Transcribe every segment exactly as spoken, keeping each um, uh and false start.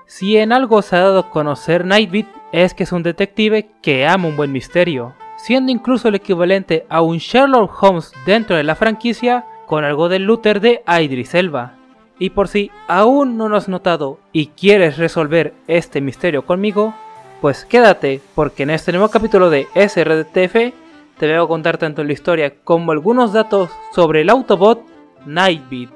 Si en algo se ha dado a conocer Nightbeat es que es un detective que ama un buen misterio, siendo incluso el equivalente a un Sherlock Holmes dentro de la franquicia, con algo del Luther de Idris Elba. Y por si aún no lo has notado y quieres resolver este misterio conmigo, pues quédate, porque en este nuevo capítulo de S R D T F te voy a contar tanto la historia como algunos datos sobre el Autobot Nightbeat.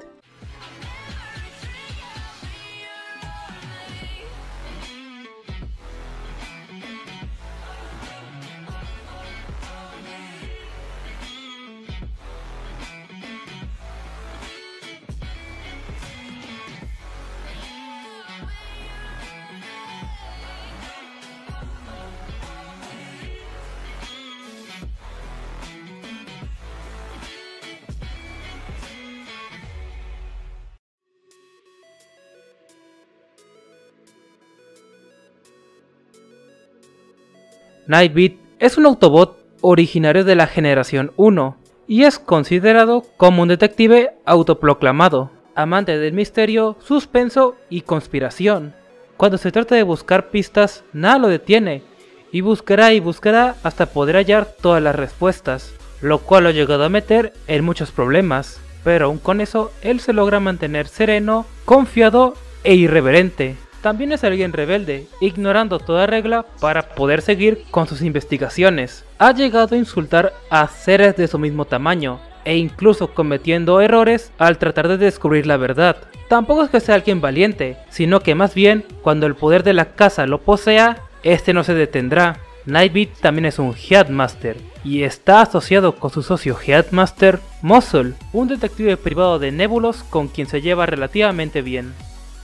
Nightbeat es un Autobot originario de la generación uno y es considerado como un detective autoproclamado, amante del misterio, suspenso y conspiración. Cuando se trata de buscar pistas, nada lo detiene y buscará y buscará hasta poder hallar todas las respuestas, lo cual lo ha llegado a meter en muchos problemas, pero aún con eso él se logra mantener sereno, confiado e irreverente. También es alguien rebelde, ignorando toda regla para poder seguir con sus investigaciones. Ha llegado a insultar a seres de su mismo tamaño, e incluso cometiendo errores al tratar de descubrir la verdad. Tampoco es que sea alguien valiente, sino que más bien, cuando el poder de la casa lo posea, este no se detendrá. Nightbeat también es un Headmaster, y está asociado con su socio Headmaster, Muscle, un detective privado de Nebulos con quien se lleva relativamente bien.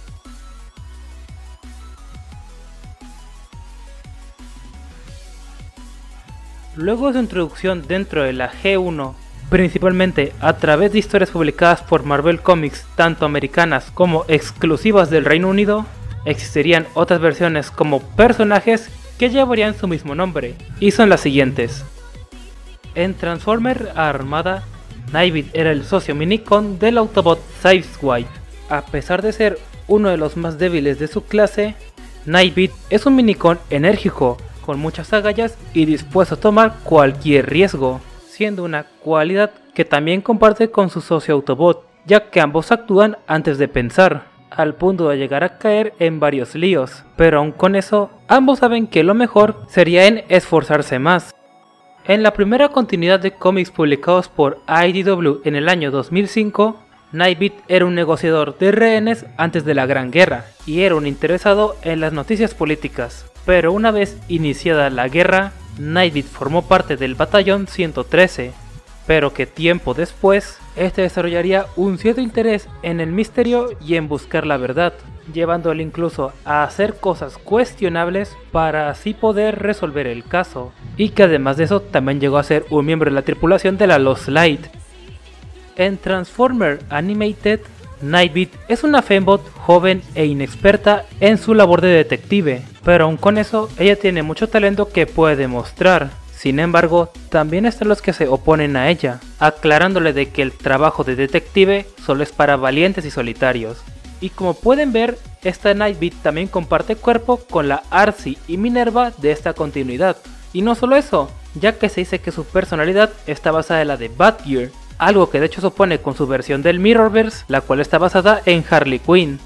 Luego de su introducción dentro de la G uno, principalmente a través de historias publicadas por Marvel Comics, tanto americanas como exclusivas del Reino Unido, existirían otras versiones como personajes que llevarían su mismo nombre, y son las siguientes. En Transformer Armada, Nightbeat era el socio minicon del Autobot Sideswipe. A pesar de ser uno de los más débiles de su clase, Nightbeat es un minicon enérgico, con muchas agallas y dispuesto a tomar cualquier riesgo, siendo una cualidad que también comparte con su socio Autobot, ya que ambos actúan antes de pensar, al punto de llegar a caer en varios líos, pero aún con eso, ambos saben que lo mejor sería en esforzarse más. En la primera continuidad de cómics publicados por I D W en el año dos mil cinco, Nightbeat era un negociador de rehenes antes de la Gran Guerra, y era un interesado en las noticias políticas. Pero una vez iniciada la guerra, Nightbeat formó parte del Batallón ciento trece, pero que tiempo después, este desarrollaría un cierto interés en el misterio y en buscar la verdad, llevándole incluso a hacer cosas cuestionables para así poder resolver el caso, y que además de eso también llegó a ser un miembro de la tripulación de la Lost Light. En Transformer Animated, Nightbeat es una fembot joven e inexperta en su labor de detective, pero aún con eso ella tiene mucho talento que puede demostrar. Sin embargo, también están los que se oponen a ella, aclarándole de que el trabajo de detective solo es para valientes y solitarios. Y como pueden ver, esta Nightbeat también comparte cuerpo con la Arcee y Minerva de esta continuidad. Y no solo eso, ya que se dice que su personalidad está basada en la de Batgear, algo que de hecho se opone con su versión del Mirrorverse, la cual está basada en Harley Quinn.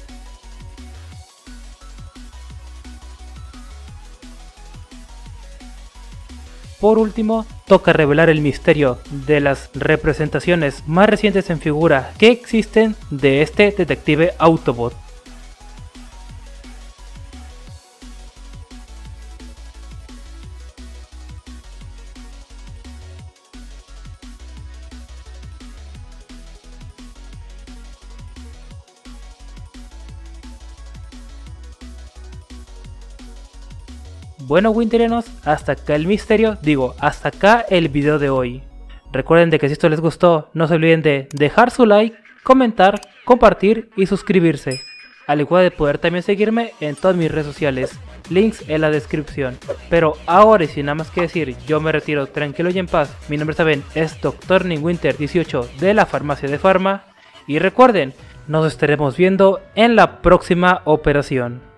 Por último, toca revelar el misterio de las representaciones más recientes en figura que existen de este detective Autobot. Bueno, Winterianos, hasta acá el misterio, digo, hasta acá el video de hoy. Recuerden de que si esto les gustó, no se olviden de dejar su like, comentar, compartir y suscribirse. Al igual de poder también seguirme en todas mis redes sociales, links en la descripción. Pero ahora y sin nada más que decir, yo me retiro tranquilo y en paz. Mi nombre, saben, es Doctor Ningwinter dieciocho de la Farmacia de Pharma. Y recuerden, nos estaremos viendo en la próxima operación.